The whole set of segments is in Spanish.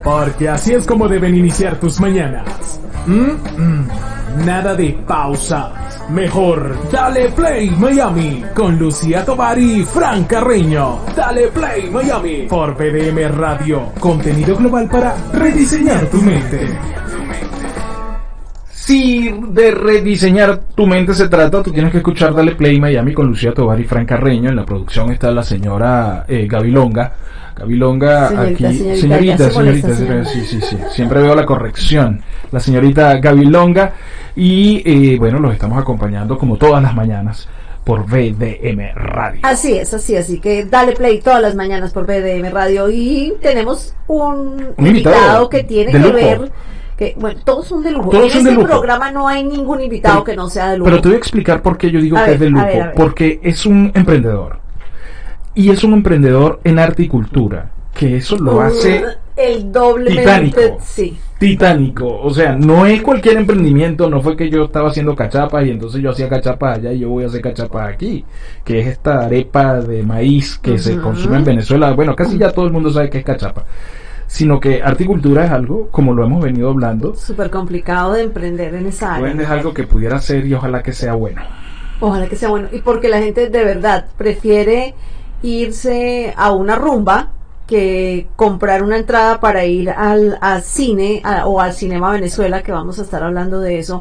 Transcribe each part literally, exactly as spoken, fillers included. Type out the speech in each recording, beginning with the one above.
Porque así es como deben iniciar tus mañanas. ¿Mm? Mm. Nada de pausas. Mejor, dale play Miami con Lucía Tovar y Fran Carreño. Dale play Miami por B D M Radio. Contenido global para rediseñar tu mente. Si de rediseñar tu mente se trata, tú tienes que escuchar Dale Play Miami con Lucía Tovar y Fran Carreño. En la producción está la señora eh, Gavilonga. Gavilonga señorita, aquí. Señorita, señorita, señorita, molesta, señorita sí, sí, sí. Siempre veo la corrección. La señorita Gavilonga. Y eh, bueno, los estamos acompañando como todas las mañanas por B D M Radio. Así es, así, así que dale play todas las mañanas por B D M Radio. Y tenemos un, un invitado, invitado que tiene de que lujo. ver. Que, bueno, todos son de lujo. Todos en son este de lujo. programa no hay ningún invitado pero, que no sea de lujo. Pero te voy a explicar por qué yo digo a que ver, es de lujo. a ver, a ver. Porque es un emprendedor. Y es un emprendedor en arte y cultura. Que eso lo uh, hace el doblemente titánico. Sí. Titánico. O sea, no es cualquier emprendimiento. No fue que yo estaba haciendo cachapas y entonces yo hacía cachapas allá y yo voy a hacer cachapas aquí. Que es esta arepa de maíz que uh-huh. se consume en Venezuela. Bueno, casi ya todo el mundo sabe que es cachapa. Sino que arte y cultura es algo, como lo hemos venido hablando, súper complicado de emprender en esa área. Bueno, es algo que pudiera ser y ojalá que sea bueno. Ojalá que sea bueno. Y porque la gente de verdad prefiere irse a una rumba que comprar una entrada para ir al, al cine a, o al Cinema Venezuela, que vamos a estar hablando de eso,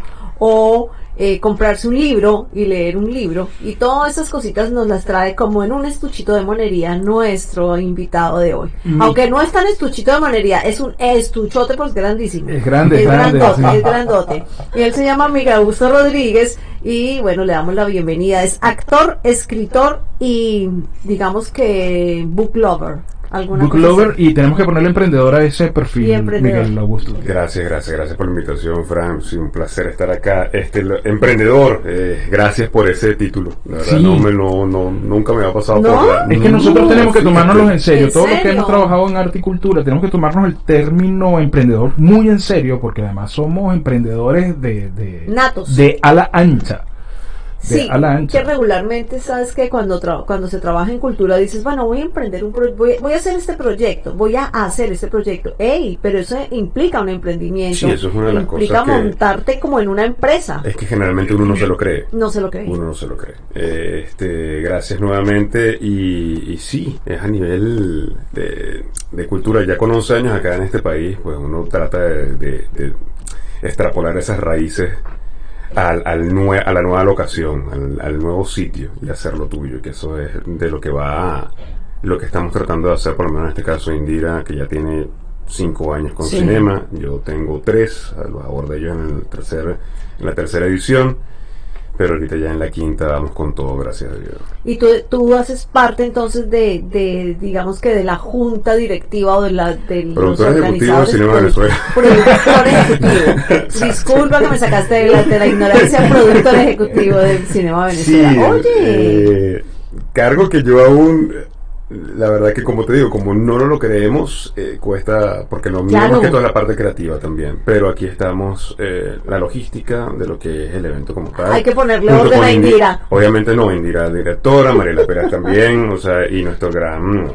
o eh, comprarse un libro y leer un libro, y todas esas cositas nos las trae como en un estuchito de monería nuestro invitado de hoy. Mm. Aunque no es tan estuchito de monería, es un estuchote porque es grandísimo. Es grande, es grande, grandote, sí. es grandote. Y él se llama Miguel Augusto Rodríguez y bueno, le damos la bienvenida. Es actor, escritor y digamos que book lover. Book lover, y tenemos que ponerle emprendedor a ese perfil, Miguel Augusto. Gracias, gracias, gracias por la invitación, Fran. Sí, un placer estar acá. Este, lo, emprendedor, eh, gracias por ese título. La verdad, sí. no, me, no, no, nunca me ha pasado ¿No? por la... Es que nosotros no, tenemos que tomárnoslo en serio. ¿En Todo serio? lo que hemos trabajado en arte y cultura, tenemos que tomarnos el término emprendedor muy en serio, porque además somos emprendedores de, de, natos. de ala ancha. Sí, que regularmente sabes que cuando tra- cuando se trabaja en cultura dices, bueno, voy a emprender un pro- voy, voy a hacer este proyecto, voy a hacer este proyecto. Ey, pero eso implica un emprendimiento. Sí, eso es una de las implica cosas que montarte como en una empresa. Es que generalmente uno no se lo cree. No se lo cree. Uno no se lo cree. Eh, este, gracias nuevamente y, y sí, es a nivel de, de cultura. Ya con once años acá en este país, pues uno trata de, de, de extrapolar esas raíces Al, al nue- a la nueva locación, al, al nuevo sitio y hacerlo tuyo, que eso es de lo que va a, lo que estamos tratando de hacer, por lo menos en este caso Indira, que ya tiene cinco años con sí. Cinema, yo tengo tres, a los abordé yo en, el tercer, en la tercera edición, pero ahorita ya en la quinta vamos con todo, gracias a Dios. Y tú, tú haces parte entonces de, de, digamos que de la junta directiva o de la de productor los ejecutivo de Cinema produ- Venezuela. Productor ejecutivo. Disculpa que me sacaste de la, de la ignorancia, productor ejecutivo del Cinema Venezuela. Sí, Oye. Eh, cargo que yo aún, la verdad que como te digo, como no lo creemos, eh, cuesta, porque lo mío Claro. es que toda la parte creativa también, pero aquí estamos, eh, la logística de lo que es el evento como tal. Hay que ponerle junto orden con a Indi- Indira. Obviamente no, Indira directora, Mariela Pérez también, o sea, y nuestro gran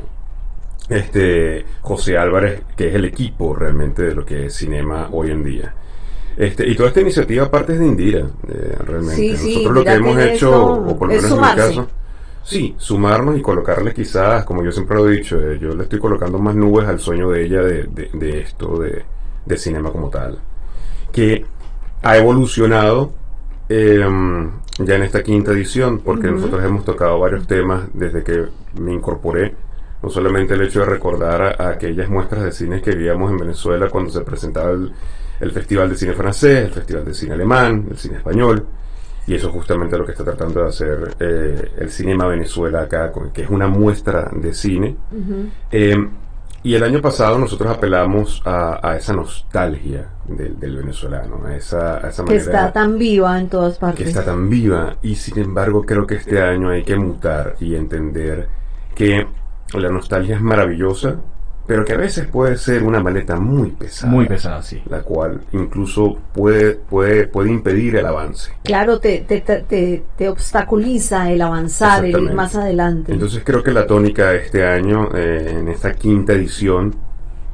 este José Álvarez, que es el equipo realmente de lo que es cinema hoy en día. Este, y toda esta iniciativa aparte es de Indira, eh, realmente. Sí, sí, Nosotros lo que Indira hemos tiene hecho, esto, o por lo es menos en mi sumarse. caso, sí, sumarnos y colocarle quizás, como yo siempre lo he dicho, eh, yo le estoy colocando más nubes al sueño de ella de, de, de esto, de, de cinema como tal, que ha evolucionado eh, ya en esta quinta edición, porque uh-huh. nosotros hemos tocado varios temas desde que me incorporé, no solamente el hecho de recordar a, a aquellas muestras de cine que vivíamos en Venezuela cuando se presentaba el, el Festival de Cine Francés, el Festival de Cine Alemán, el Cine Español, y eso es justamente lo que está tratando de hacer eh, el Cinema Venezuela acá, que es una muestra de cine. Uh-huh. Eh, y el año pasado nosotros apelamos a, a esa nostalgia del, del venezolano, a esa, a esa que manera... está tan viva en todas partes. Que está tan viva, y sin embargo creo que este año hay que mutar y entender que la nostalgia es maravillosa, pero que a veces puede ser una maleta muy pesada. Muy pesada, sí. La cual incluso puede puede puede impedir el avance. Claro, te te, te, te obstaculiza el avanzar, el ir más adelante. Entonces creo que la tónica de este año, eh, en esta quinta edición,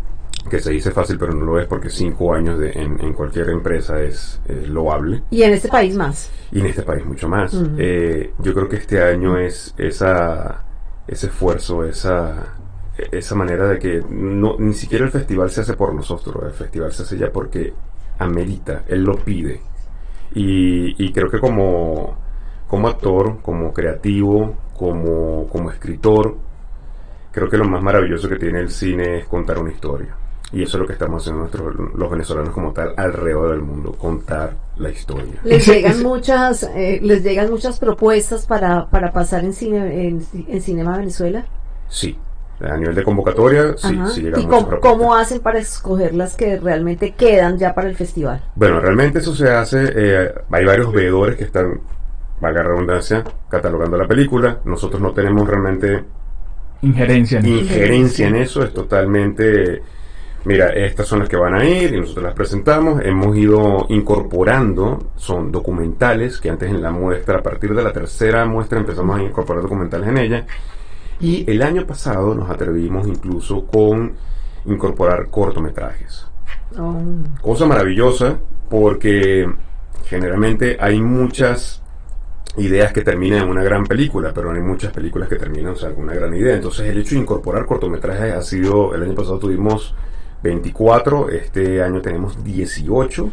que se dice fácil pero no lo es, porque cinco años de, en, en cualquier empresa es, es loable. Y en este país más. Y en este país mucho más. Uh-huh. Eh, yo creo que este año es esa, ese esfuerzo, esa, esa manera de que no, ni siquiera el festival se hace por nosotros, el festival se hace ya porque amerita, él lo pide. Y, y creo que como, como actor, como creativo, como, como escritor, creo que lo más maravilloso que tiene el cine es contar una historia. Y eso es lo que estamos haciendo nosotros, los venezolanos como tal, alrededor del mundo, contar la historia. Les llegan muchas, eh, les llegan muchas propuestas para, para pasar en cine, en, en Cinema Venezuela. Sí, a nivel de convocatoria, sí, Ajá. sí llegan ¿Y muchas cómo, propuestas. cómo hacen para escoger las que realmente quedan ya para el festival? Bueno, realmente eso se hace, eh, hay varios veedores que están, valga la redundancia, catalogando la película. Nosotros no tenemos realmente injerencia en injerencia en eso, es totalmente, mira, estas son las que van a ir y nosotros las presentamos. Hemos ido incorporando, son documentales que antes en la muestra, a partir de la tercera muestra empezamos a incorporar documentales en ella, y el año pasado nos atrevimos incluso con incorporar cortometrajes. Oh. Cosa maravillosa, porque generalmente hay muchas ideas que terminan en una gran película, pero hay muchas películas que terminan, o sea, con una gran idea. Entonces el hecho de incorporar cortometrajes ha sido, el año pasado tuvimos veinticuatro, este año tenemos dieciocho,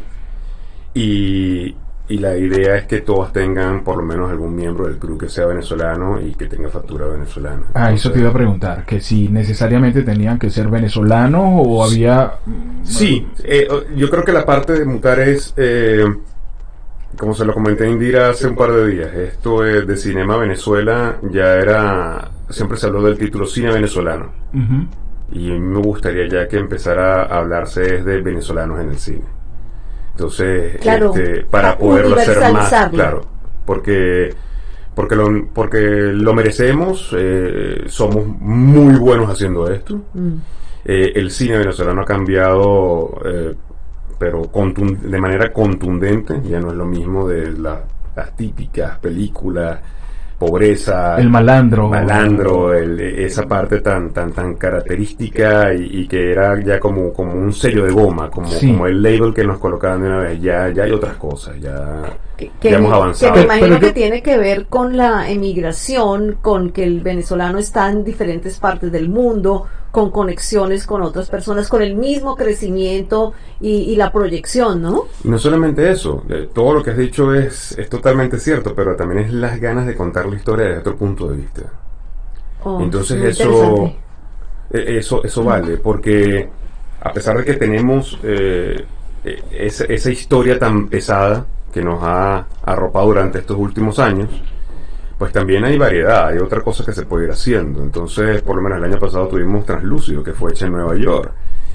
y, y la idea es que todos tengan por lo menos algún miembro del crew que sea venezolano y que tenga factura venezolana. Ah, eso te iba a preguntar, que si necesariamente tenían que ser venezolanos o había... Sí, eh, yo creo que la parte de mutar es... Eh, como se lo comenté a Indira hace un par de días, esto es de Cinema Venezuela, ya era, siempre se habló del título Cine Venezolano. Uh-huh. Y a mí me gustaría ya que empezara a hablarse de venezolanos en el cine. Entonces, claro, este, para poderlo hacer más, claro, porque porque lo, porque lo merecemos, eh, somos muy buenos haciendo esto. Mm. Eh, el cine venezolano ha cambiado, eh, pero contund- de manera contundente, ya no es lo mismo de la, las típicas películas, pobreza, el malandro, malandro, el, esa parte tan tan tan característica y, y que era ya como como un sello de goma, como sí. como el label que nos colocaban de una vez. Ya ya hay otras cosas, ya, que, que ya hemos avanzado. Que me imagino pero, pero que tiene que ver con la emigración, con que el venezolano está en diferentes partes del mundo, con conexiones con otras personas, con el mismo crecimiento y, y la proyección, ¿no? Y no solamente eso, eh, todo lo que has dicho es, es totalmente cierto, pero también es las ganas de contar la historia desde otro punto de vista. Oh, Entonces eso, eh, eso eso vale, porque a pesar de que tenemos eh, eh, esa, esa historia tan pesada que nos ha arropado durante estos últimos años, pues también hay variedad, hay otra cosa que se puede ir haciendo. Entonces, por lo menos el año pasado tuvimos Translúcido, que fue hecha en Nueva York.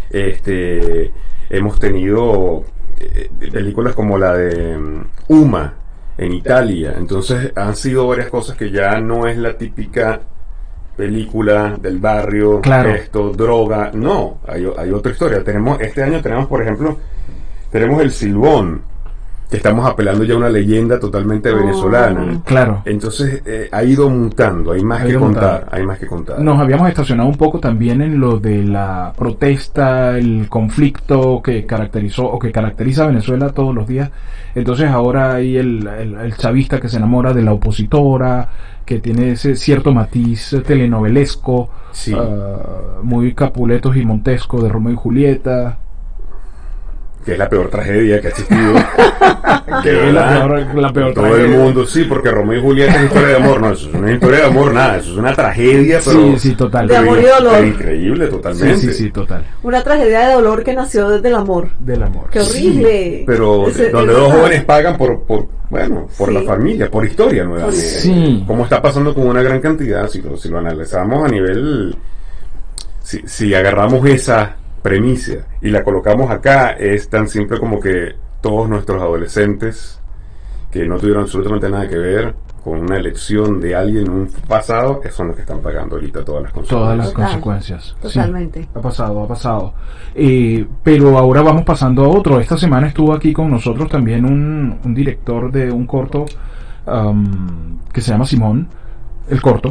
Este, hemos tenido eh, películas como la de um, Uma, en Italia. Entonces, han sido varias cosas que ya no es la típica película del barrio, claro. esto, droga. No, hay, hay otra historia. Tenemos, este año tenemos, por ejemplo, tenemos El Silbón, que estamos apelando ya a una leyenda totalmente oh, venezolana. Claro. Entonces eh, ha ido mutando, hay más ha que contar, mutando. hay más que contar. Nos habíamos estacionado un poco también en lo de la protesta, el conflicto que caracterizó o que caracteriza a Venezuela todos los días. Entonces ahora hay el, el, el chavista que se enamora de la opositora, que tiene ese cierto matiz telenovelesco, sí. uh, muy Capuletos y Montesco de Romeo y Julieta. Que es la peor tragedia que ha existido. Que es la peor, la peor todo tragedia. El mundo, sí, porque Romeo y Julieta es historia de amor. No, eso es una historia de amor, nada, eso es una tragedia, pero... Sí, sí, total. De amor y dolor. Increíble, totalmente. Sí, sí, sí, total. Una tragedia de dolor que nació desde el amor. Del amor. Qué horrible. Sí, pero Ese, donde esa... dos jóvenes pagan por, por bueno, por sí. la familia, por historia nuevamente. Sí. Como está pasando con una gran cantidad, si lo, si lo analizamos a nivel... Si, si agarramos esa... premisa y la colocamos acá, es tan simple como que todos nuestros adolescentes que no tuvieron absolutamente nada que ver con una elección de alguien en un pasado, son los que están pagando ahorita todas las consecuencias. Todas las Total, consecuencias. Totalmente. Sí, ha pasado, ha pasado. Eh, pero ahora vamos pasando a otro. Esta semana estuvo aquí con nosotros también un, un director de un corto um, que se llama Simón, el corto.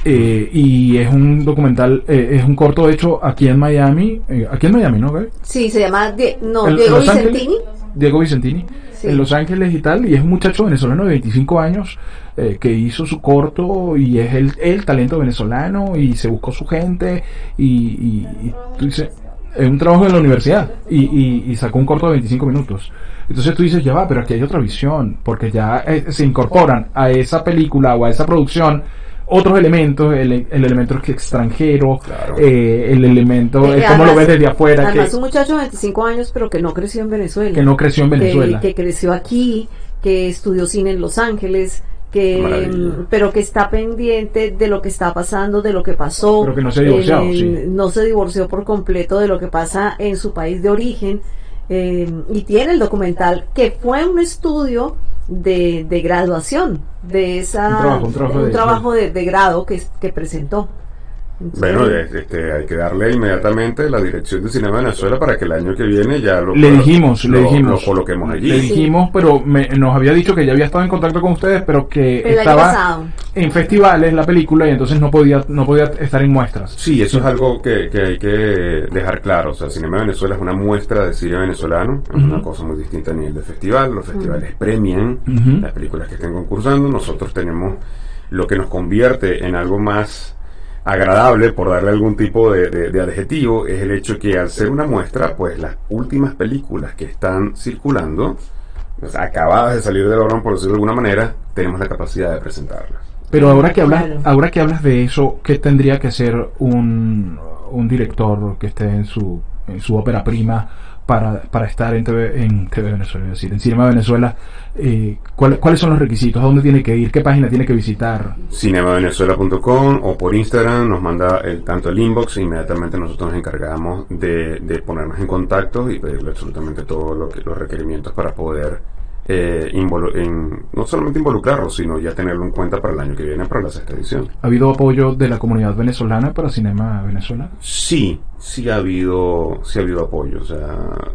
Eh, y es un documental, eh, es un corto hecho aquí en Miami, eh, aquí en Miami, ¿no? ¿Ve? Sí, se llama Die- no, En- Diego en Los Ángeles. Vicentini. Diego Vicentini, Sí. en Los Ángeles y tal, y es un muchacho venezolano de veinticinco años eh, que hizo su corto y es el, el talento venezolano y se buscó su gente y, y, y tú dices, es un trabajo de la universidad y, y, y sacó un corto de veinticinco minutos. Entonces tú dices, ya va, pero aquí hay otra visión, porque ya eh, se incorporan a esa película o a esa producción otros elementos, el, el elemento extranjero, Claro. eh, el elemento, Eh, eh, cómo lo además- ves desde afuera, Además, que, un muchacho de veinticinco años, pero que no creció en Venezuela. que no creció en Venezuela. Que, que creció aquí, que estudió cine en Los Ángeles, que Maravilla. mm, pero que está pendiente de lo que está pasando, de lo que pasó. Pero que no se ha divorciado, en- sí. No se divorció por completo de lo que pasa en su país de origen. eh, y tiene el documental que fue un estudio de, de graduación de esa Un trabajo, un trabajo un de- trabajo de, de grado que, que presentó. Entonces, Bueno, este, hay que darle inmediatamente la dirección de Cinema Venezuela para que el año que viene ya lo, Le dijimos, lo, le dijimos. lo coloquemos allí. Le dijimos, pero me- nos había dicho que ya había estado en contacto con ustedes, pero que el año estaba pasado. en festivales la película y entonces no podía no podía estar en muestras. Sí, eso es algo que, que hay que dejar claro. O sea, Cinema Venezuela es una muestra de cine venezolano, es una Ujú. cosa muy distinta a nivel de festival. Los festivales premian Ujú. las películas que estén concursando. Nosotros tenemos lo que nos convierte en algo más agradable, por darle algún tipo de, de- de adjetivo, es el hecho que al ser una muestra, pues las últimas películas que están circulando, pues, acabadas de salir del horno, por decirlo de alguna manera, tenemos la capacidad de presentarlas. Pero ahora que hablas, Claro. ahora que hablas de eso, ¿qué tendría que hacer un, un director que esté en su en su ópera prima para, para estar en T V, en T V Venezuela, es decir, en Cinema Venezuela? Eh, ¿cuál- ¿Cuáles son los requisitos? ¿A dónde tiene que ir? ¿Qué página tiene que visitar? cinema venezuela punto com o por Instagram nos manda el, tanto el inbox e inmediatamente nosotros nos encargamos de, de ponernos en contacto y pedirle absolutamente todos lo que- los requerimientos para poder eh, involu- en- no solamente involucrarlo, sino ya tenerlo en cuenta para el año que viene, para la sexta edición. ¿Ha habido apoyo de la comunidad venezolana para Cinema Venezuela? Sí, sí ha habido, sí ha habido apoyo, o sea,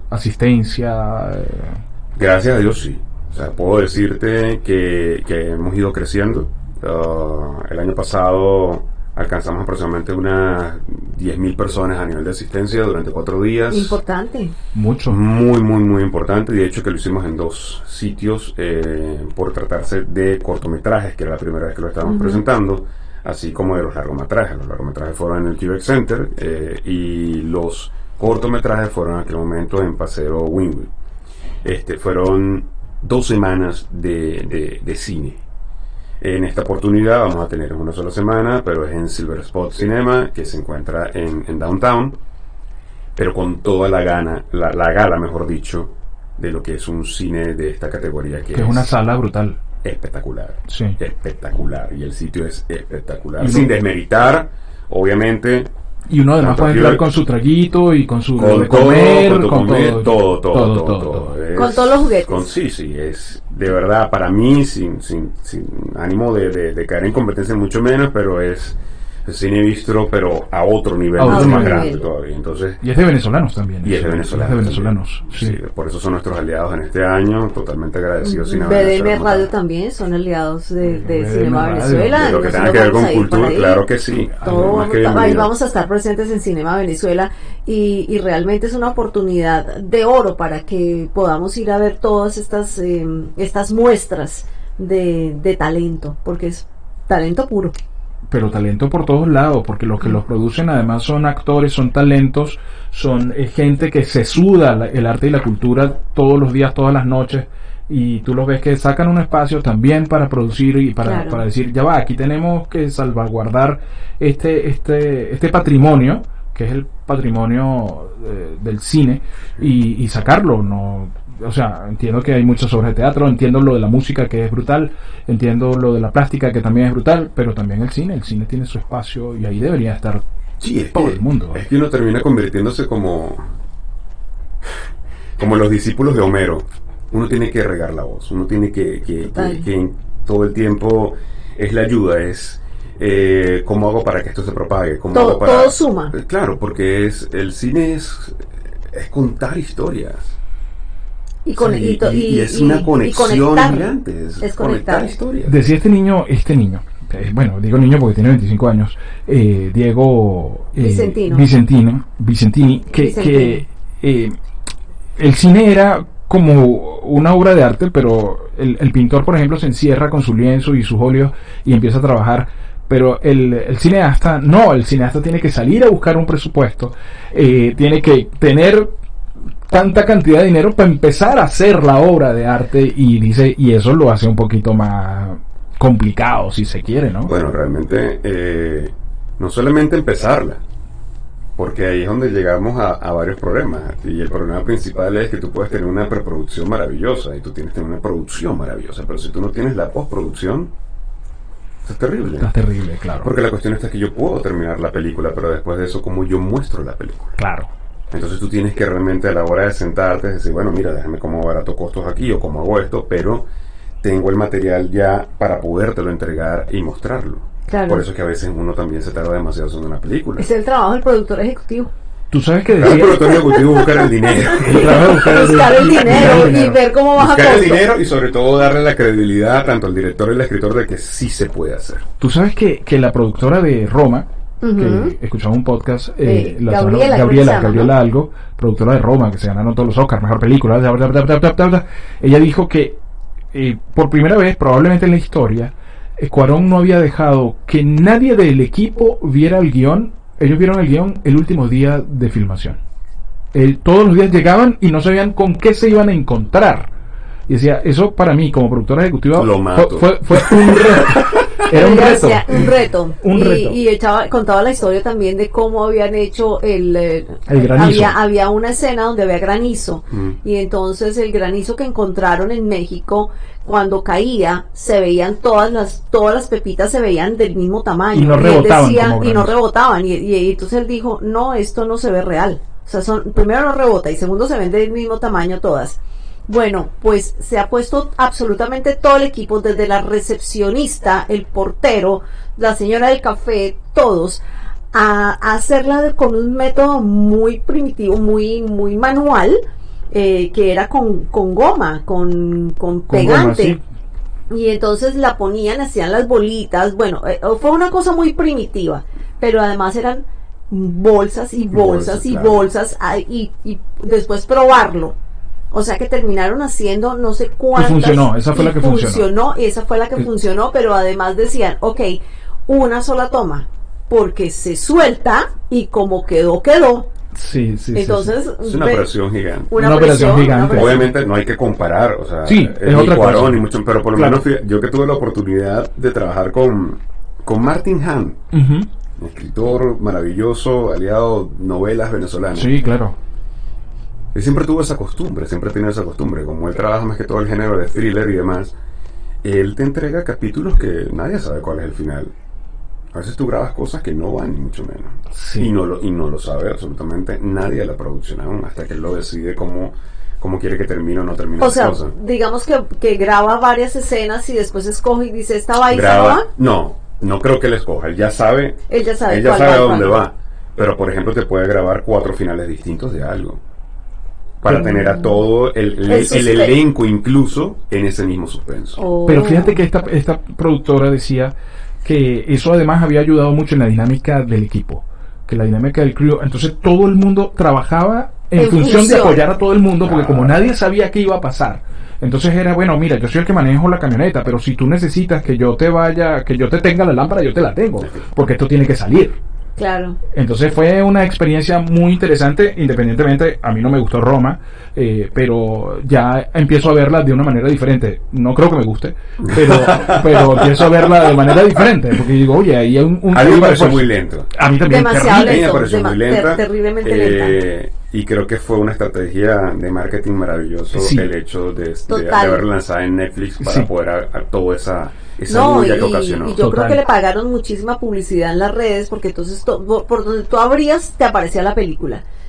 Asistencia. eh, gracias a Dios sí. O sea, puedo decirte que, que hemos ido creciendo. Uh, el año pasado alcanzamos aproximadamente unas diez mil personas a nivel de asistencia durante cuatro días. Importante. mucho. Muy, muy, muy importante. De hecho, que lo hicimos en dos sitios eh, por tratarse de cortometrajes, que era la primera vez que lo estábamos Ujú. presentando, así como de los largometrajes. Los largometrajes fueron en el Quebec Center eh, y los cortometrajes fueron en aquel momento en Paseo Wynwood. Este, fueron dos semanas de, de, de cine. En esta oportunidad vamos a tener una sola semana, pero es en Silver Spot Cinema, que se encuentra en, en Downtown, pero con toda la gana, la, la gala, mejor dicho, de lo que es un cine de esta categoría, que, Que es una sala brutal. espectacular. Sí. Espectacular, y el sitio es espectacular. Y Sin no- desmeritar, obviamente, Y uno además Tanto puede aquí entrar de- con su traguito y con su con de todo, comer, con tu con comer, todo, todo, todo, todo, todo. Es- Con todos los juguetes. con- sí, sí, es de verdad para mí, sin, sin, sin ánimo de, de, de caer en competencia, mucho menos, pero es cine bistro, pero a otro nivel, A otro mucho más nivel. grande todavía. Entonces, Y es de venezolanos también. y es de eso, venezolanos. Es de venezolanos, sí. Sí, por eso son nuestros aliados en este año, totalmente agradecidos. Cinema B D Venezuela M como Radio tal. también son aliados de, de B D M Cinema Radio. Venezuela. De lo que tenga Nosotros que ver vamos con a ir por cultura, ahí. claro que sí. Todo, Más que ahí bienvenido. vamos a estar presentes en Cinema Venezuela y, y realmente es una oportunidad de oro para que podamos ir a ver todas estas eh, estas muestras de, de talento, porque es talento puro. Pero talento por todos lados, porque los que los producen además son actores, son talentos, son eh, gente que se suda la- el arte y la cultura todos los días, todas las noches, y tú los ves que sacan un espacio también para producir y para, Claro. para decir, ya va, aquí tenemos que salvaguardar este, este, este patrimonio, que es el patrimonio eh, del cine, y, y sacarlo, no. O sea, entiendo que hay muchas obras de teatro, entiendo lo de la música que es brutal, entiendo lo de la plástica que también es brutal, pero también el cine, el cine tiene su espacio y ahí debería estar Sí, es todo que, el mundo. es que uno termina convirtiéndose como como los discípulos de Homero. Uno tiene que regar la voz, uno tiene que, que, Total. que- que todo el tiempo es la ayuda, es eh, cómo hago para que esto se propague, cómo Todo- hago para... todo suma. Eh, Claro, porque es el cine es, es contar historias. Y, con, Sí, y, to- y- y y- es y- una y conexión conectar. gigante, es, Es conectar conectar. historias. Decía este niño, este niño, eh, bueno, digo niño porque tiene veinticinco años, eh, Diego eh, Vicentino. Vicentino, Vicentini, que, Vicentini. que eh, el cine era como una obra de arte, pero el, el pintor, por ejemplo, se encierra con su lienzo y sus óleos y empieza a trabajar. Pero el, el cineasta, no, el cineasta tiene que salir a buscar un presupuesto, eh, tiene que tener tanta cantidad de dinero para empezar a hacer la obra de arte, y dice, y eso lo hace un poquito más complicado, si se quiere, ¿no? Bueno, realmente eh, no solamente empezarla, porque ahí es donde llegamos a, a varios problemas, y el problema principal es que tú puedes tener una preproducción maravillosa y tú tienes que tener una producción maravillosa, pero si tú no tienes la postproducción, eso es terrible. Está terrible, claro. Porque la cuestión está que yo puedo terminar la película, pero después de eso, ¿cómo yo muestro la película? Claro. Entonces tú tienes que realmente a la hora de sentarte decir, bueno, mira, déjame cómo barato costos aquí o cómo hago esto, pero tengo el material ya para podértelo entregar y mostrarlo. Claro. Por eso es que a veces uno también se tarda demasiado haciendo una película. Es el trabajo del productor ejecutivo. Tú sabes que Claro, decía... pero todo el ejecutivo buscar el dinero. el trabajo de buscar el- Buscar el dinero y dinero. ver cómo baja Buscar el costo. dinero y sobre todo darle la credibilidad tanto al director y al escritor de que sí se puede hacer. Tú sabes que, que la productora de Roma, Ujú. que escuchamos un podcast, eh, Eh, la Gabriela, semana- creo que Gabriela, se llama, Gabriela ¿no? algo, productora de Roma, que se ganaron todos los Oscars, mejor película, bla, bla, bla, bla, bla, bla, bla. Ella dijo que eh, por primera vez, probablemente en la historia, eh, Cuarón no había dejado que nadie del equipo viera el guión. Ellos vieron el guión el último día de filmación. El- todos los días llegaban y no sabían con qué se iban a encontrar. Y decía, eso para mí como productora ejecutiva Lo mato. pues, fue, fue, fue un reto. Era un Ella reto. decía, un reto. Un y, reto. y echaba, contaba la historia también de cómo habían hecho el, eh, El granizo. Había, había una escena donde había granizo. Mm. Y entonces el granizo que encontraron en México, cuando caía, se veían todas las, todas las pepitas se veían del mismo tamaño. Y no él rebotaban decía- como y no granizo. rebotaban. Y, y- y entonces él dijo, no, esto no se ve real. O sea, son, primero no rebota y segundo se ven del mismo tamaño todas. Bueno, pues se ha puesto absolutamente todo el equipo, desde la recepcionista, el portero, la señora del café, todos, a, a hacerla de- con un método muy primitivo, muy, muy manual, eh, que era con, con goma, con, con Con pegante. goma, sí. Y entonces la ponían, hacían las bolitas, bueno, eh, fue una cosa muy primitiva, pero además eran bolsas y bolsas, Bolsas, y claro. bolsas, ah, y, y después probarlo. O sea que terminaron haciendo no sé cuántas. Y funcionó, esa fue y la que funcionó. y esa fue la que Eh. funcionó, pero además decían, ok, una sola toma, porque se suelta y como quedó, quedó. Sí, sí, sí, Entonces, Es una ve- operación gigante. una, Una operación presión, gigante. una presión. Obviamente no hay que comparar, o sea, Sí, eh, es ni otra Cuarón cosa. ni mucho, pero por lo Claro. menos fui- yo que tuve la oportunidad de trabajar con, con Martin Hahn, sí. Ujú. un escritor maravilloso, aliado novelas venezolanas. Sí, claro. Él siempre tuvo esa costumbre, siempre ha tenido esa costumbre, como él trabaja más que todo el género de thriller y demás, él te entrega capítulos que nadie sabe cuál es el final. A veces tú grabas cosas que no van ni mucho menos. Sí. Y, no lo, y no lo sabe absolutamente nadie de la producción aún, hasta que él lo decide cómo, cómo quiere que termine o no termine O la sea, cosa. digamos que, que graba varias escenas y después escoge y dice, esta va y esta no Graba, va. no, no creo que él escoja, él ya sabe, Él ya sabe él ya cuál sabe va a y dónde cuál no. va. Pero por ejemplo te puede grabar cuatro finales distintos de algo. Para Mm. tener a todo el, el- El el suspenso. elenco incluso en ese mismo suspenso. Oh. Pero fíjate que esta, esta productora decía que eso además había ayudado mucho en la dinámica del equipo, que la dinámica del crew, entonces todo el mundo trabajaba en, En función, de función. apoyar a todo el mundo, porque Claro. como nadie sabía qué iba a pasar, entonces era, bueno, mira, yo soy el que manejo la camioneta, pero si tú necesitas que yo te vaya, que yo te tenga la lámpara, yo te la tengo, porque esto tiene que salir. Claro. Entonces fue una experiencia muy interesante, independientemente, a mí no me gustó Roma, eh, pero ya empiezo a verla de una manera diferente. No creo que me guste, pero, pero empiezo a verla de manera diferente, porque digo, oye, ahí hay un... un A mí me pareció pues, muy lento. A mí también, Demasiado A mí me lento, pareció dema- muy lenta. ter- terriblemente eh, Y creo que fue una estrategia de marketing maravilloso Sí. el hecho de, de, de Total. haberla lanzada en Netflix para Sí. poder a, a toda esa, esa No, y, bulla que ocasionó. y yo Total. creo que le pagaron muchísima publicidad en las redes, porque entonces to- por por donde tú abrías te aparecía la película.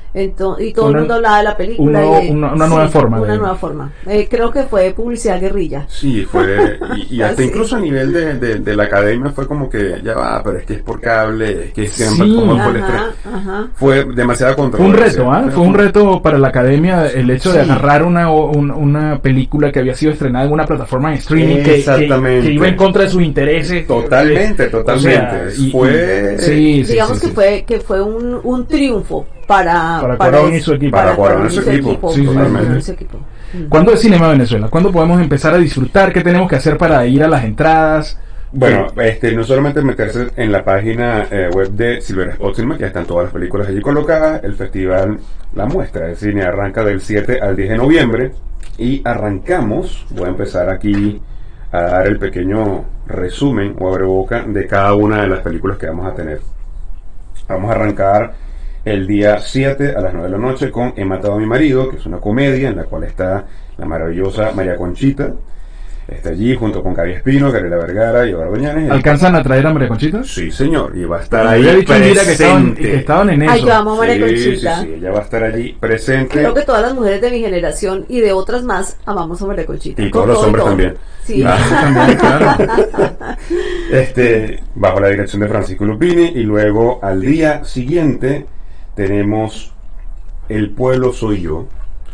Entonces, y todo Una- el mundo hablaba de la película. un nuevo- y de- una- una nueva forma Una de- nueva forma. Eh, creo que fue publicidad guerrilla. Sí, fue, y, y hasta Sí. incluso a nivel de, de, de la academia fue como que, ya va, pero es que es por cable, es que siempre Sí. como fue el Ajá, estrés. ajá. Fue demasiada Fue un controversia. reto, ¿ah? Pero Fue un reto para la academia el hecho de Sí. agarrar una, un- una película que había sido estrenada en una plataforma de streaming que, que, Exactamente. que iba en contra de sus intereses. Totalmente, Eh, totalmente. o sea, y- Fue- y- sí, sí, Digamos sí, que sí. fue que fue un, un triunfo para Para Cuarón y su equipo. Para Cuarón y su equipo. Sí, para totalmente. Cuarón y su equipo. Mm. ¿Cuándo es Cinema Venezuela? ¿Cuándo podemos empezar a disfrutar? ¿Qué tenemos que hacer para ir a las entradas? Bueno, este, no solamente meterse en la página eh, web de Silver Spot Cinema, que ya están todas las películas allí colocadas. El festival, la muestra de cine arranca del siete al diez de noviembre y arrancamos, voy a empezar aquí a dar el pequeño resumen o abreboca de cada una de las películas que vamos a tener. Vamos a arrancar el día siete a las nueve de la noche con He matado a mi marido, que es una comedia en la cual está la maravillosa María Conchita. Está allí junto con Gaby Espino, Gabriela Vergara y Eduardo Ñanes. ¿Alcanzan a traer a María Conchita? Sí, señor, y va a estar Me ahí había dicho Mira que estaban, presente. que estaban en eso. Ay, yo amo a María Sí, Conchita. sí, sí, ella va a estar allí presente. Creo que todas las mujeres de mi generación y de otras más amamos a María Conchita. Y Con todos los todo hombres todo. también. Sí. Ah. También, claro. Este, bajo la dirección de Francisco Lupini, y luego al día siguiente tenemos El pueblo soy yo,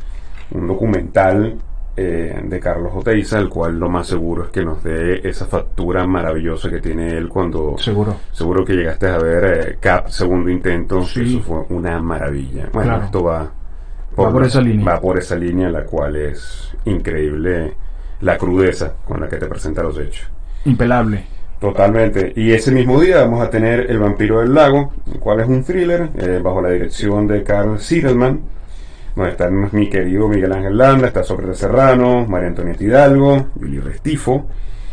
un documental eh, de Carlos Oteiza, el cual lo más seguro es que nos dé esa factura maravillosa que tiene él cuando Seguro. seguro que llegaste a ver eh, Cap segundo intento. Sí. Eso fue una maravilla. Bueno, Claro. esto va Va por esa línea. va por esa línea, la cual es increíble la crudeza con la que te presenta los hechos. Impelable. Totalmente. Y ese mismo día vamos a tener El vampiro del lago, el cual es un thriller eh, bajo la dirección de Carl Siegelman, donde están mi querido Miguel Ángel Landa, está Sócrates Serrano, María Antonieta Hidalgo, Yuli Restifo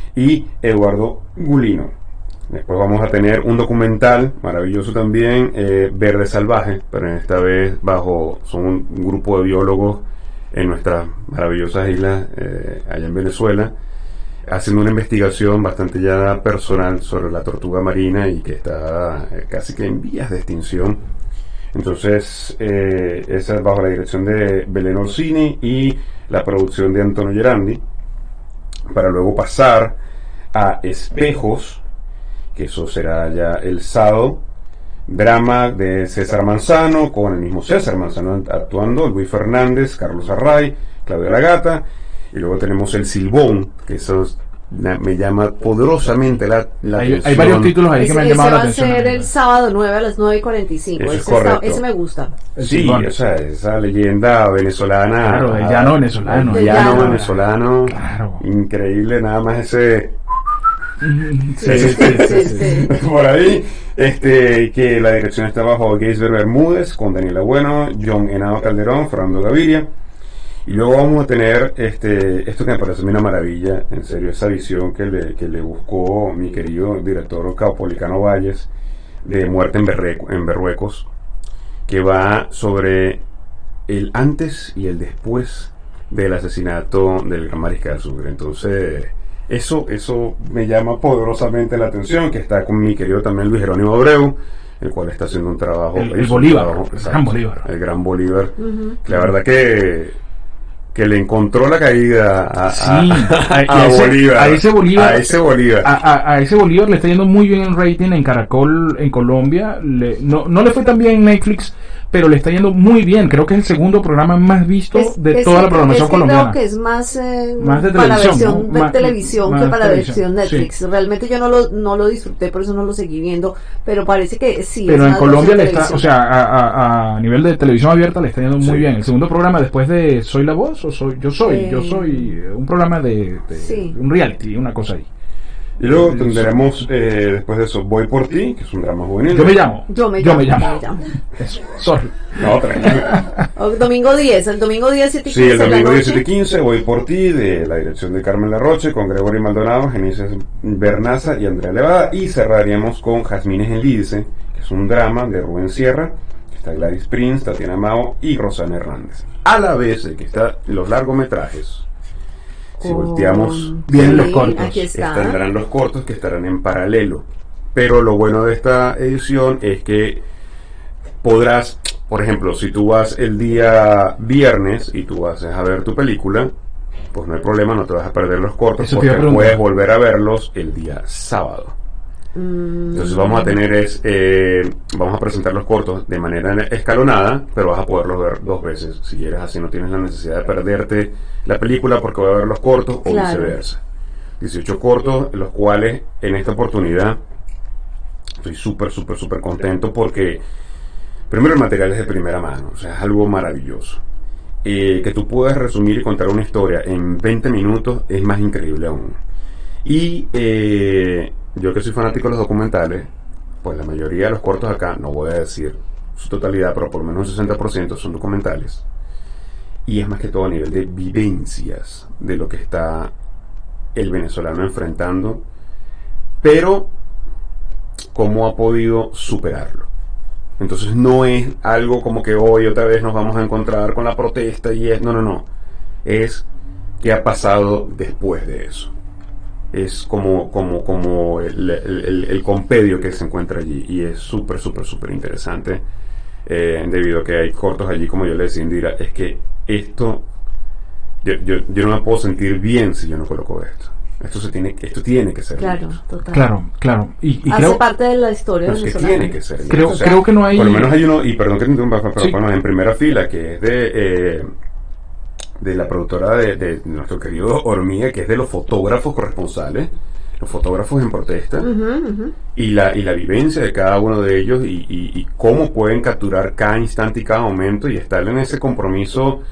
y Eduardo Gulino. Después vamos a tener un documental maravilloso también, eh, Verde Salvaje, pero en esta vez bajo, son un, un grupo de biólogos en nuestras maravillosas islas eh, allá en Venezuela, haciendo una investigación bastante ya personal sobre la tortuga marina y que está eh, casi que en vías de extinción. Entonces, eh, esa es bajo la dirección de Belén Orsini y la producción de Antonio Gerandi, para luego pasar a Espejos, que eso será ya el sábado, drama de César Manzano, con el mismo César Manzano actuando, Luis Fernández, Carlos Array, Claudia Lagata, y luego tenemos El Silbón, que eso es- na- me llama poderosamente la, la Hay, hay atención. varios títulos ahí que Ese, me han ese llamado la va a atención. ser el sábado nueve a las nueve y cuarenta y cinco. Eso es Ese, está- correcto. ese me gusta. El Sí, Silbón. o sea, esa leyenda venezolana. Claro, del llano venezolano. Del El llano llano. venezolano. Claro. Increíble, nada más ese. Sí, sí, sí, sí, sí. Por ahí, este, que la dirección está bajo Geisber Bermúdez, con Daniela Bueno, John Henao Calderón, Fernando Gaviria. Y luego vamos a tener este, esto que me parece a mí una maravilla, en serio, esa visión que le, que le buscó mi querido director Caupolicano Valles, de Muerte en, Berreco- en Berruecos, que va sobre el antes y el después del asesinato del gran mariscal Sucre. Entonces, eso, eso me llama poderosamente la atención, que está con mi querido también Luis Jerónimo Abreu, el cual está haciendo un trabajo. El- el hizo un Bolívar, trabajo, el exacto, gran Bolívar. El gran Bolívar. Ujú. Que la verdad que que le encontró la caída a, a- Sí, a, a- a a ese- Bolívar. a ese Bolívar- A ese Bolívar. A, a- a ese Bolívar le está yendo muy bien en rating en Caracol, en Colombia. Le- no, no le fue tan bien en Netflix, pero le está yendo muy bien. Creo que es el segundo programa más visto Es- de es toda que- la programación es que colombiana. Creo que es más, eh, Más de para la televisión, versión ¿no? de Más- televisión más que para la televisión, versión Netflix. Realmente yo no lo, no lo disfruté, por eso no lo seguí viendo, pero parece que sí. Pero es en más Colombia versión le está, televisión. o sea, a, a- a nivel de televisión abierta le está yendo muy Sí. bien. El segundo programa después de Soy la Voz o soy Yo Soy, Eh, Yo Soy, eh, un programa de, de- Sí. un reality, una cosa ahí. Y luego tendremos eh, después de eso Voy por ti, que es un drama juvenil. Yo me llamo. Yo me Yo llamo. me llamo. yo me llamo. Eso, sorry. No, tranquilo. O domingo diez, el domingo diez, siete y Sí, el quince de la domingo noche. diecisiete y quince, Voy por ti, de la dirección de Carmen Larroche, con Gregory Maldonado, Genicias Bernaza y Andrea Levada. Y cerraríamos con Jazmines en Lídice, que es un drama de Rubén Sierra, que está Gladys Prince, Tatiana Mao y Rosana Hernández. A la vez de que están los largometrajes, si Con- volteamos, Vienen Sí, los cortos. Aquí está. tendrán los cortos que estarán en paralelo. Pero lo bueno de esta edición es que podrás por ejemplo, si tú vas el día viernes y tú vas a ver tu película, pues no hay problema, no te vas a perder los cortos. Eso te iba a porque preguntar. puedes volver a verlos el día sábado. Mm. Entonces vamos a tener es eh, vamos a presentar los cortos de manera escalonada, pero vas a poderlos ver dos veces si quieres, así no tienes la necesidad de perderte la película porque voy a ver los cortos o Claro. viceversa. dieciocho cortos, los cuales en esta oportunidad estoy súper, súper, súper contento porque primero el material es de primera mano, o sea, es algo maravilloso. Eh, que tú puedas resumir y contar una historia en veinte minutos es más increíble aún. Y eh, yo que soy fanático de los documentales, pues la mayoría de los cortos acá, no voy a decir su totalidad, pero por lo menos un sesenta por ciento son documentales. Y es más que todo a nivel de vivencias de lo que está el venezolano enfrentando, pero cómo ha podido superarlo. Entonces no es algo como que hoy otra vez nos vamos a encontrar con la protesta y es, no, no, no. Es qué ha pasado después de eso. Es como, como, como el, el, el compendio que se encuentra allí y es súper, súper, súper interesante eh, debido a que hay cortos allí, como yo le decía a Indira, es que esto, yo, yo, yo no me puedo sentir bien si yo no coloco esto. Esto se tiene, esto tiene que ser Claro, lindo. total. Claro, claro. Y, y Hace creo, parte de la historia No, es que venezolana. tiene que ser lindo. creo, O sea, creo que no hay... por lo menos hay uno, y perdón que te interrumpa, pero Sí. bueno, en primera fila, que es de eh, de la productora de, de nuestro querido Hormiga, que es de los fotógrafos corresponsales, los fotógrafos en protesta, Ujú, ujú. y la y la vivencia de cada uno de ellos, y, y, y cómo pueden capturar cada instante y cada momento, y estar en ese compromiso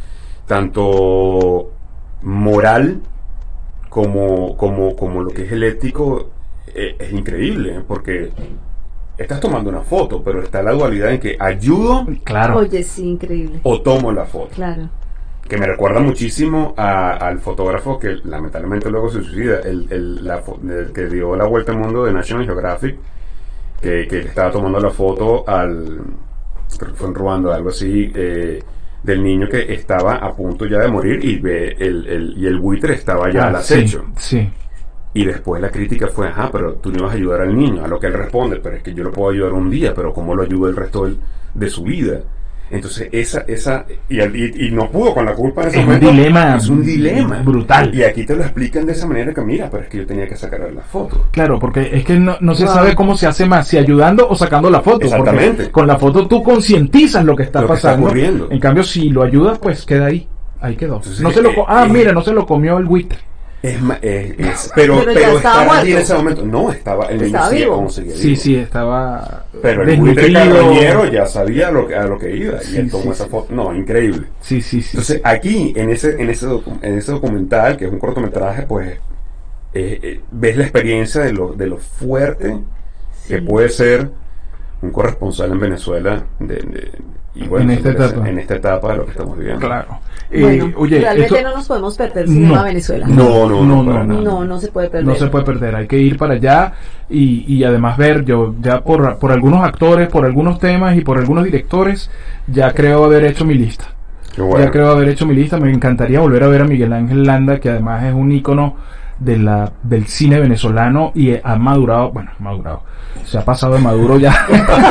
tanto moral como, como, como lo que es el ético, eh, es increíble, porque estás tomando una foto, pero está la dualidad en que ayudo Claro. Oye, sí, increíble. o tomo la foto. Claro. Que me recuerda muchísimo a- al fotógrafo que lamentablemente luego se suicida, el, el, la fo- el que dio la vuelta al mundo de National Geographic, que, que estaba tomando la foto al, creo que fue en Ruanda, algo así, eh, del niño que estaba a punto ya de morir y ve el, el, y el buitre estaba ya Ah, al acecho. Sí, sí. Y después la crítica fue, ajá, pero tú no ibas a ayudar al niño, a lo que él responde, pero es que yo lo puedo ayudar un día, pero ¿cómo lo ayuda el resto del- de su vida? Entonces, esa, esa, y, y, y no pudo con la culpa de ese Es un momento. dilema Es un dilema brutal. Y aquí te lo explican de esa manera que, mira, pero es que yo tenía que sacar la foto. Claro, porque es que no, no se Wow. sabe cómo se hace más, si ayudando o sacando la foto. Exactamente. Porque con la foto tú concientizas lo que está Lo que está pasando. ocurriendo. En cambio, si lo ayudas, pues queda ahí. Ahí quedó. Entonces, no se lo eh, co- ah, eh, mira, no se lo comió el buitre. Es, ma- es, es- pero, Pero ya pero estaba estar allí en muerto. ese momento, no, estaba, el niño Estaba seguía vivo. como seguía Sí, vivo. sí, estaba Pero el buitre desnutrido. carroñero ya sabía lo que, a lo que iba, Sí, y él tomó sí, esa sí. foto. No, increíble. Sí, sí, sí. Entonces, aquí, en ese, en ese, docu- en ese documental, que es un cortometraje, pues, eh, eh, ves la experiencia de lo, de lo fuerte que Sí. puede ser un corresponsal en Venezuela de, de- y bueno, En esta en, etapa. en esta etapa de lo que estamos viviendo. Claro. Eh, Bueno, oye, realmente esto- no nos podemos perder Cinema No. Venezuela. No, no, no, No, para no, nada. No, no se puede perder. no se puede perder, hay que ir para allá y, y además ver, yo ya por, por algunos actores, por algunos temas y por algunos directores, ya creo haber hecho mi lista. Qué bueno. Ya creo haber hecho mi lista, me encantaría volver a ver a Miguel Ángel Landa, que además es un ícono de la, del cine venezolano y ha madurado, bueno, madurado, se ha pasado de maduro ya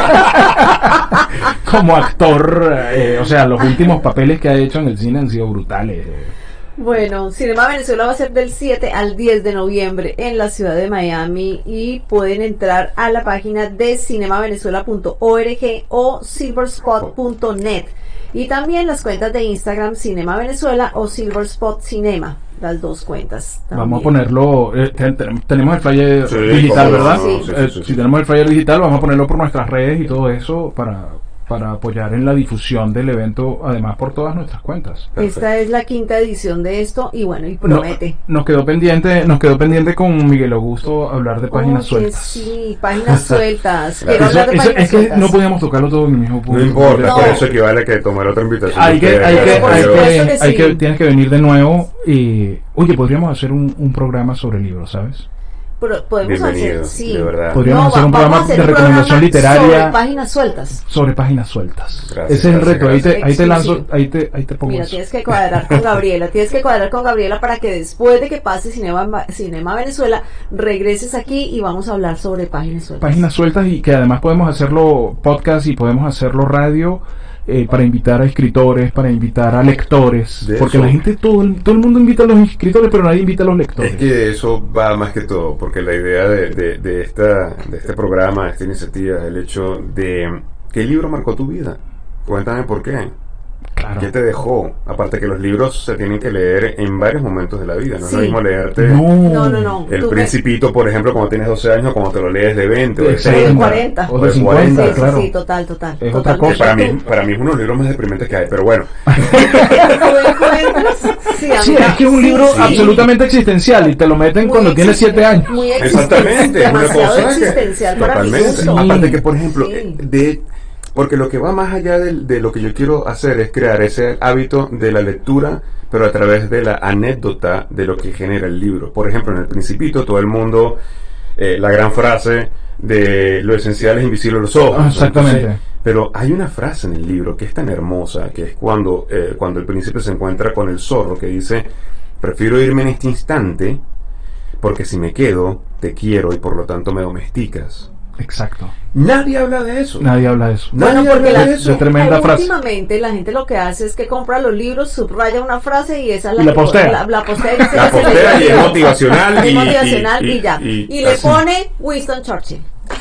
como actor, eh, o sea, los últimos papeles que ha hecho en el cine han sido brutales. Bueno, Cinema Venezuela va a ser del siete al diez de noviembre en la ciudad de Miami y pueden entrar a la página de cinema venezuela punto org o silverspot punto net y también las cuentas de Instagram Cinema Venezuela o Silverspot Cinema, las dos cuentas. Vamos a también. ponerlo, eh, ten- ten- tenemos el flyer Sí, digital, cómo no, ¿verdad? sí, sí, Eh, sí, sí, si sí. tenemos el flyer digital, vamos a ponerlo por nuestras redes y todo eso para, para apoyar en la difusión del evento, además por todas nuestras cuentas. Esta es la quinta edición de esto y bueno, y No- promete. nos quedó pendiente, nos quedó pendiente con Miguel Augusto hablar de páginas Oye, sueltas. sí, páginas sueltas. Quiero Eso- hablar de eso- páginas es que sueltas. no podíamos tocarlo todo en el mismo punto. No importa, No. por eso equivale a que tomar otra invitación. Hay que, de hay ustedes, que, por hay pero- supuesto que, que hay sí. que, tienes que venir de nuevo y, oye, podríamos hacer un, un programa sobre libros, ¿sabes? Pero podemos Bienvenido, hacer, sí. de verdad. Podríamos No, hacer un va- vamos programa a hacer de un recomendación programa literaria sobre páginas sueltas. sobre páginas sueltas. Gracias, Ese es el gracias, reto, ahí te, gracias. ahí te lanzo, Exclusivo. ahí te, ahí te pongo Mira, eso. tienes que cuadrar con Gabriela, tienes que cuadrar con Gabriela para que después de que pase Cinema, Cinema Venezuela, regreses aquí y vamos a hablar sobre páginas sueltas. Páginas sueltas y que además podemos hacerlo podcast y podemos hacerlo radio eh, para invitar a escritores, para invitar a lectores, De porque eso. la gente, todo el, todo el mundo invita a los escritores, pero nadie invita a los lectores. Es que eso va más que todo, porque la idea de, de, de, esta, de este programa, de esta iniciativa, es el hecho de ¿qué libro marcó tu vida? Cuéntame por qué. Claro. ¿Qué te dejó? Aparte que los libros se tienen que leer en varios momentos de la vida, no Sí. es lo mismo leerte No, No, no, no. El Tú me- Principito, por ejemplo, cuando tienes doce años, cuando te lo lees de veinte o de De Sí, de treinta. cuarenta. o de de cincuenta, cuarenta, Sí, claro. sí, sí, total, total. Es otra totalmente. cosa. Para mí, para mí es uno de los libros más deprimentes que hay, pero bueno. ¿Tú encuentras? Sí, a Sí, mí- es que es un sí, libro sí. absolutamente existencial y te lo meten Muy cuando tienes existen- siete años. Muy Exactamente, es una demasiado cosa que- existencial para mi totalmente. gusto. Sí. Aparte que, por ejemplo, Sí. eh, de porque lo que va más allá de, de lo que yo quiero hacer es crear ese hábito de la lectura, pero a través de la anécdota de lo que genera el libro. Por ejemplo, en El Principito, todo el mundo, eh, la gran frase de lo esencial es invisible a los ojos. Ah, exactamente. Entonces, pero hay una frase en el libro que es tan hermosa, que es cuando, eh, cuando el príncipe se encuentra con el zorro, que dice, prefiero irme en este instante, porque si me quedo, te quiero y por lo tanto me domesticas. Exacto. Nadie habla de eso. Nadie habla de eso. Nadie Bueno, porque habla la- de eso. de tremenda Ay, frase. últimamente la gente lo que hace es que compra los libros, subraya una frase y esa es la, Y la que- postea. La, la postea y, se La hace postea leer. y es motivacional Es y- motivacional y- y, ya. y- Y, y le así. pone Winston Churchill.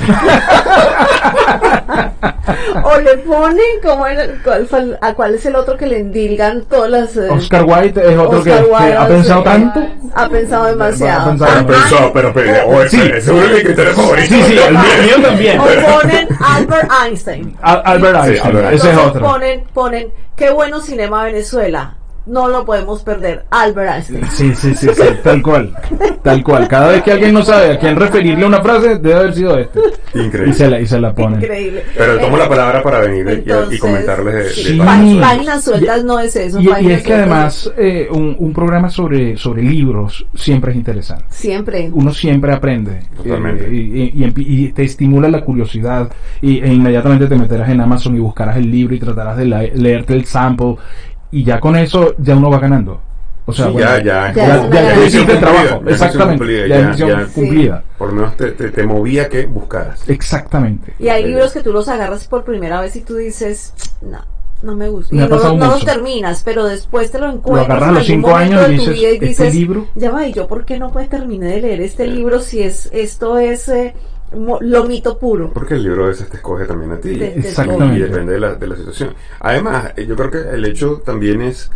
O le pone, ¿cómo era? ¿Cuál fue el- ¿A cuál es el otro que le endilgan todas las... eh, Oscar Wilde es otro que, Oscar que Wilde, ha pensado sí. tanto. Ha pensado demasiado. Ha pensado Ah, demasiado. ah, Pensó, pero, pero, oh, ese, Sí. ese es uno de mis criterios favoritos. Sí, sí, el mío, el mío también. O ponen Albert Einstein. Al- Albert Sí, Einstein, Albert ese es Entonces otro. Ponen, ponen, qué bueno cinema Venezuela. No lo podemos perder. Albert Einstein. Sí, sí, sí, sí, tal cual. Tal cual. Cada vez que alguien no sabe a quién referirle una frase, debe haber sido este. Increíble. Y se la, y se la ponen. Increíble. Pero tomo Eh, la palabra para venir y- entonces, y, comentarles de, de sí, páginas pá- sueltas. páginas sueltas no es eso. Y, y páginas es que sueltas además eh, un, un programa sobre, sobre libros siempre es interesante. siempre. Uno siempre aprende. Totalmente. Eh, y, y- y empi- y te estimula la curiosidad y, e inmediatamente te meterás en Amazon y buscarás el libro y tratarás de la- leerte el sample y ya con eso ya uno va ganando. O sea, Sí, bueno, ya, ya, Ya ya, es ya, una ya gran- hiciste el trabajo. cumplida, ya Exactamente. cumplida, Ya ya, es misión ya. cumplida. Por lo menos te, te, te movía a que buscaras. Exactamente. Y hay Sí. libros que tú los agarras por primera vez y tú dices, no, no me gusta. Me y ha no, pasado no los mucho. terminas, pero después te lo encuentras agarras a en los algún cinco momento años y de tu dices, vida y ¿este dices, libro? ya va, ¿y yo por qué no pues terminé de leer este libro si es esto es eh, mo- lomito puro? Porque el libro a veces te escoge también a ti. De- de Exactamente. Y depende de la, de la situación. Además, eh, yo creo que el hecho también es,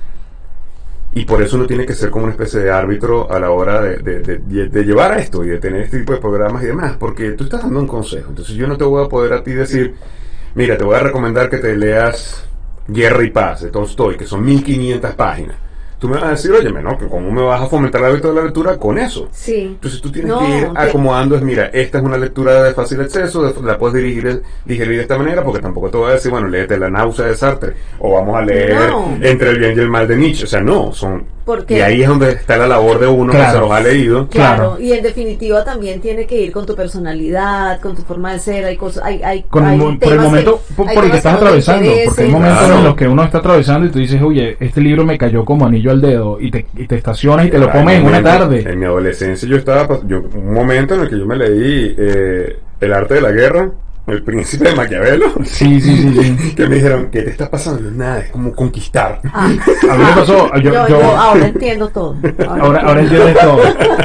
y por eso uno tiene que ser como una especie de árbitro a la hora de, de, de- de llevar a esto y de tener este tipo de programas y demás, porque tú estás dando un consejo. Entonces yo no te voy a poder a ti decir, mira, te voy a recomendar que te leas Guerra y Paz de Tolstoy, que son mil quinientas páginas. Tú me vas a decir, oye, no, que ¿cómo me vas a fomentar el hábito de la lectura con eso? Sí. Entonces tú tienes No, que ir te- acomodando, es mira, esta es una lectura de fácil acceso, de- la puedes dirigir, digerir de esta manera, porque tampoco te voy a decir, bueno, léete La náusea de Sartre, o vamos a leer No. Entre el bien y el mal de Nietzsche, o sea, no, son... Porque- Y ahí es donde está la labor de uno Claro. que se los ha leído. Claro, Claro. y en definitiva también tiene que ir con tu personalidad, con tu forma de ser, hay cosas, hay, hay, Con el hay mo- por el temas momento, que- por, hay por el que temas estás no te atravesando, porque hay interesen. momentos Claro. en los que uno está atravesando y tú dices, oye, este libro me cayó como anillo al dedo y te, y te estacionas y te lo Hay comes en una momentos- tarde. En mi adolescencia yo estaba, pas- yo, un momento en el que yo me leí eh, El arte de la guerra, El príncipe de Maquiavelo, Sí, sí, sí, sí. que me dijeron, ¿qué te está pasando? Yo, nada, es como conquistar. Ah, A mí me pasó, yo, yo, yo- yo ahora entiendo todo. ahora, ahora entiendes todo.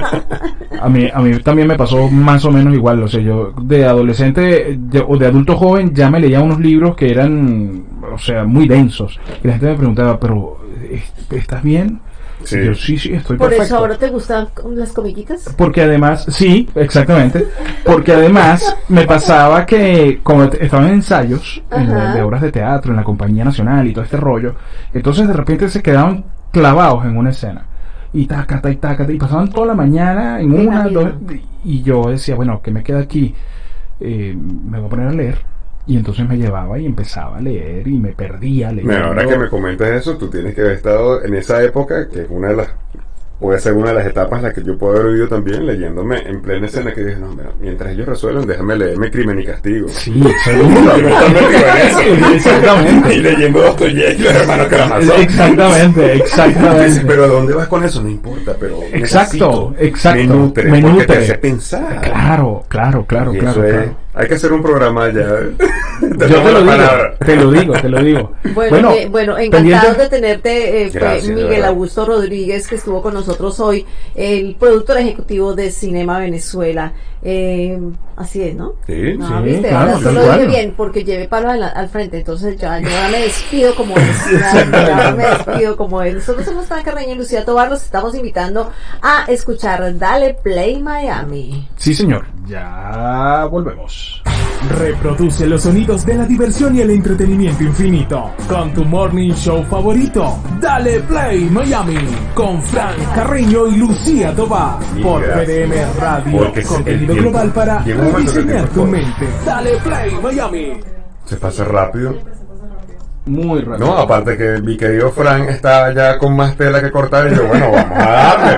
A mí, a mí también me pasó más o menos igual. O sea, yo de adolescente de- o de adulto joven ya me leía unos libros que eran, o sea, muy densos. Y la gente me preguntaba, pero ¿estás bien? Sí. Y yo, sí, sí, estoy Por perfecto. eso ahora te gustan las comiquitas. Porque además, sí, exactamente. Porque además me pasaba que como t- estaba en ensayos en la- Ajá. de obras de teatro en la Compañía Nacional y todo este rollo, entonces de repente se quedaban clavados en una escena. Y taca, taca, taca, y pasaban toda la mañana en En la una, dos, misma. y yo decía, bueno, ¿qué me queda aquí? Eh, me voy a poner a leer. Y entonces me llevaba y empezaba a leer y me perdía leyendo. Mira, ahora que me comentas eso, tú tienes que haber estado en esa época, que es una de las, puede ser una de las etapas en las que yo puedo haber vivido también, leyéndome en plena escena, que dije, no, mira, mientras ellos resuelven, déjame leerme Crimen y Castigo. Sí, seguro. Yo estaba metido en eso. Exactamente. Y leyendo Dostoyevsky, los hermanos Karamazov. Exactamente, exactamente. Pero ¿a dónde vas con eso? No importa, pero Exacto, necesito. exacto. Me nutre, Me porque nutre. te hace pensar. Claro, claro, claro, Y claro, eso es claro. Hay que hacer un programa ya. Yo te lo digo, te lo digo, te lo digo. Bueno, Bueno, eh, bueno encantados pendiente- de tenerte, eh, fue Gracias, de Miguel verdad. Augusto Rodríguez, que estuvo con nosotros hoy, el productor ejecutivo de Cinema Venezuela. Eh, así es, ¿no? Sí, No, sí, ¿viste? claro, Ahora sí tal lo dije cual. bien, porque llevé palo al, al frente, entonces ya, yo ahora me despido como él. Ya, ya me despido como él. Nosotros somos Fran Carreño y Lucía Tobar, los estamos invitando a escuchar Dale Play Miami. Sí, señor. Ya volvemos. Reproduce los sonidos de la diversión y el entretenimiento infinito con tu morning show favorito. Dale Play Miami con Fran Carreño y Lucía Tobar por Gracias. P D M Radio, Porque se- contenido el tiempo- global para llega un momento que el rediseñar tiempo tu corre. mente. Dale Play Miami. Se pasa rápido. Muy rápido. No, aparte que mi querido Fran está ya con más tela que cortar y yo, bueno, vamos a darle.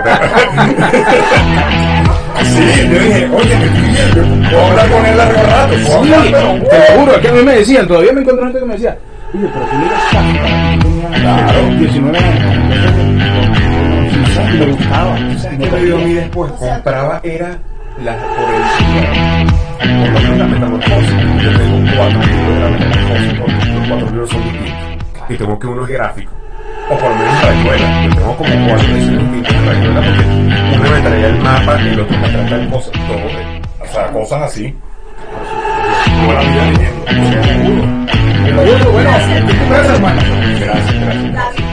Sí, yo dije, oye, me estoy viendo, puedo hablar con él largo rato, puedo Sí, hablar, pero te lo juro, es que a mí me decían, todavía me encuentro gente que me decía, oye, pero tú le eras tanto, Claro. diecinueve años, y me gustaba. ¿Sabes qué me dio a mí después? Compraba era la por el por lo menos la metamorfosis. Yo tengo cuatro libros de la metamorfosis porque los cuatro libros son distintos. Y tengo que uno es gráfico. O por lo menos Rayuela. Yo tengo como cuatro ediciones distintas de Rayuela porque uno me traía el mapa y el otro me traía cosas, todo, eh, o sea, cosas así. Toda la vida leyendo. Bueno, Gracias, hermano. Gracias, gracias.